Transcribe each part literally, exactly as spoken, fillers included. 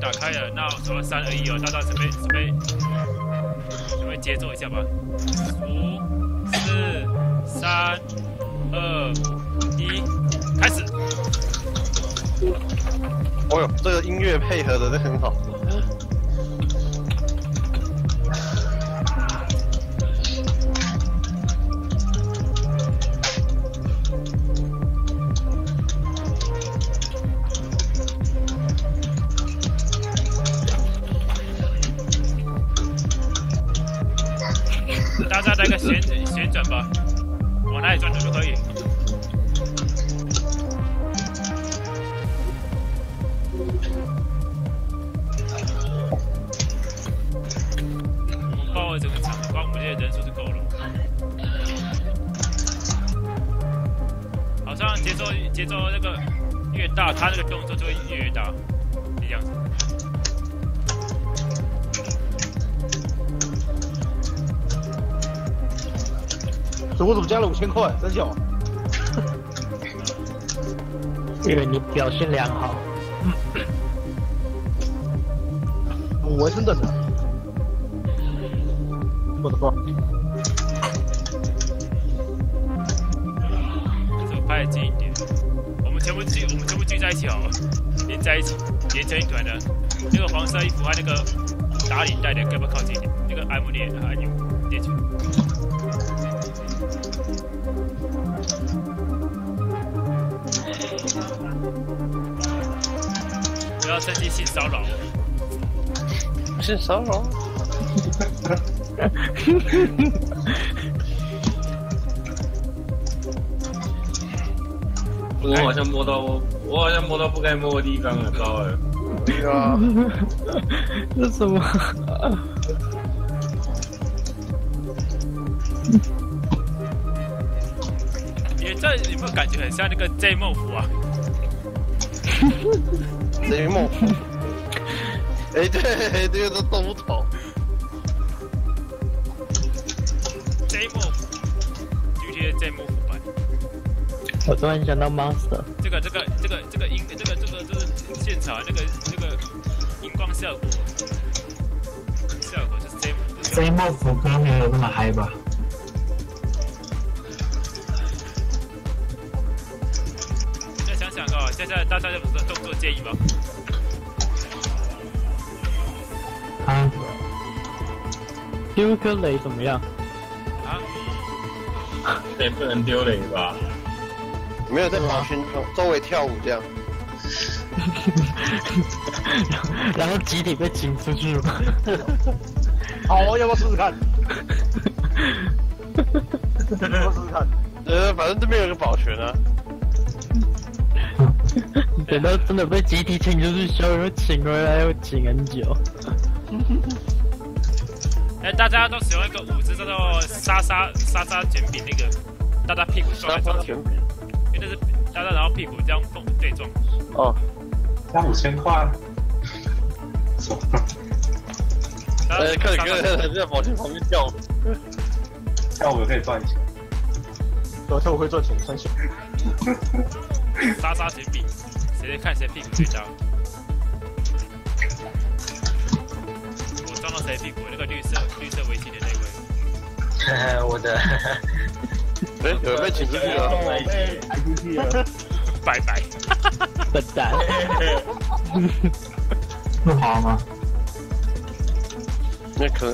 打开了，那我说三二一哦，大家准备准备准备节奏一下吧。五、四、三、二、一，开始。 哦哟，这个音乐配合的很好。 大家来个旋旋转吧，往哪里转都可以。我们包围整个场，光我们这些人数就够了。好像节奏节奏那个越大，他那个动作就会越大，这样子。 我怎么加了五千块？真小。 因为你表现良好。 我纹身的呢。我的妈！ 手拍近一点。我们全部聚，我们全部聚在一起好了，连在一起，连成一团的。那个黄色衣服和那个打领带的，要不要靠近一点？那个艾姆列还有列去。不要趁机性骚扰。 性骚扰？ 我好像摸到我，我好像摸到不该摸的地方了，糟了。 对啊。 这什么？ 你这有没有感觉很像那个 J 梦府啊？ 雷梦，哎、欸，对，这个是动物头。 J 梦府 ，G T A J 梦府版。 我突然想到 Monster。 这个这个这个这个音，这个这个就是现场那个那个荧光效果，效果就是 J 梦。 J 梦府歌没有那么嗨吧？ 再想想哦，现在大家有什么动作建议吗？ 啊？ 丢颗雷怎么样？ 啊？ 这不能丢雷吧？ 没有在保圈周围跳舞这样。 然后集体被请出去吗？ 好，要不要试试看？要不要试试看？ 呃，反正这边有个保全啊。 等到真的被集体请出去，小雨会请回来，又请很久。 哎，大家都使用一个舞姿叫做沙沙沙沙卷饼，那个大家屁股撞来撞去，因为那是大家然后屁股这样碰对撞。 哦， 加五千块。 呃，看你哥在保全旁边跳舞， 跳舞可以赚钱。 对，跳舞会赚钱，相信。 沙沙卷饼，谁看谁屁股最大？我撞到谁屁股？那个绿色绿色围巾的那位。 我的。 哎，有人被请出去了。 被抬出去了。 拜拜。 笨蛋。 不好吗？ 那可。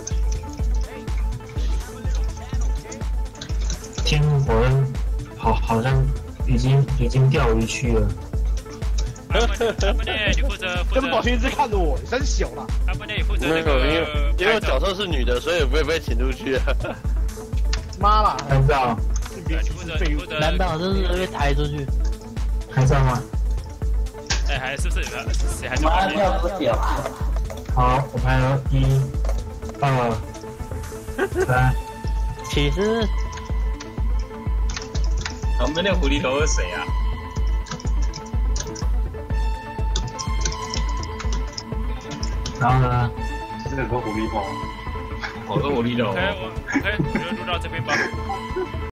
天火人好好像已经已经钓鱼去了。 阿伯呢？你负责负责。 跟保全一直看着我，真小啦。 阿伯呢？你负责那个。因为因为角色是女的，所以不会被请出去。 妈啦！ 拍照。 对，你负责你负责。 难道就是被抬出去？ 拍照吗？ 哎，还是不是谁还在旁边？好，我拍了一、二、三。 其实。 旁边那狐狸头是谁啊？ 然后呢？ 这个有个狐狸头。 好多狐狸头。 OK，我 OK，我就录到这边吧。